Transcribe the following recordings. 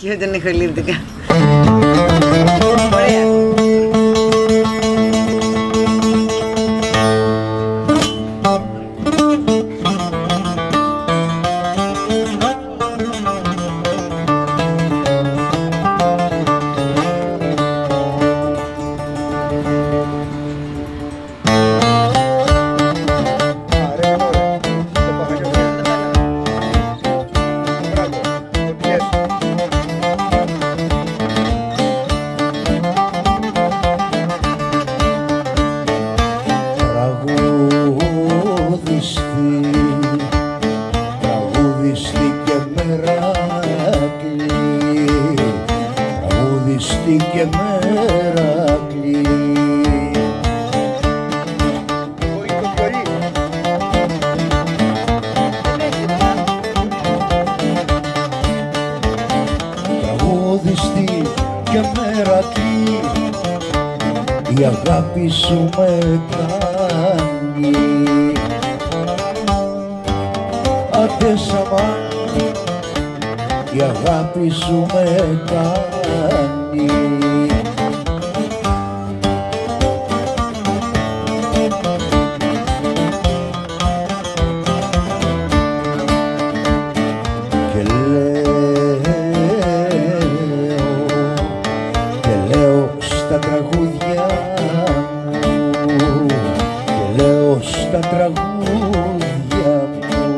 Και με τον ηχολήπτηκα. Ωραία. Τραγουδιστή και Μεράκλη, τραγουδιστή και Μεράκλη. Τραγουδιστή και Μεράκλη, η αγάπη σου με κάνει. Άντε σαμάν, η αγάπη σου με κάνει. Και λέω στα τραγούδια μου, και λέω στα τραγούδια μου.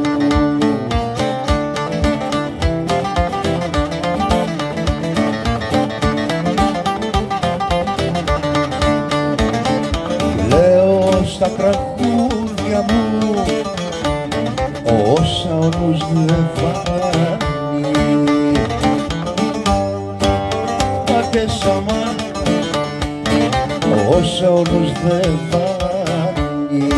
Στα τραγούδια μου όσα ο νους δεν φάνει. Πάτε σαμάν όσα ο νους δεν φάνει.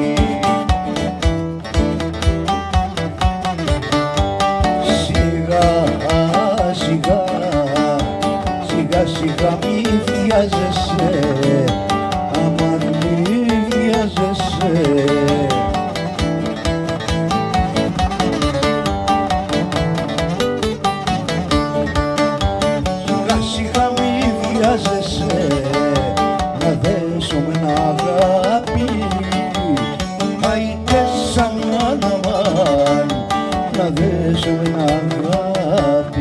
Σιγά σιγά, σιγά σιγά μη βιάζεσαι, σιγά σιγά μη βιάζεσαι, να δέσω με ένα αγάπη. Άιτε σαν αμάν, να δέσω με ένα αγάπη.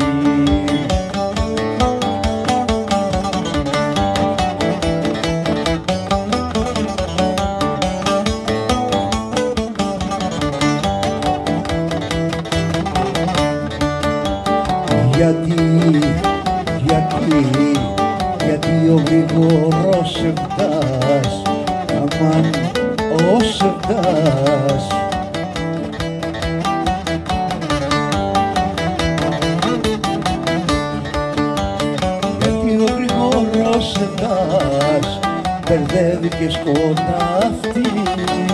Γιατί ο γρήγορος εβδάς, αμάν ο σεβδάς. Γιατί ο γρήγορος εβδάς μπερδεύει και σκοτάφτει.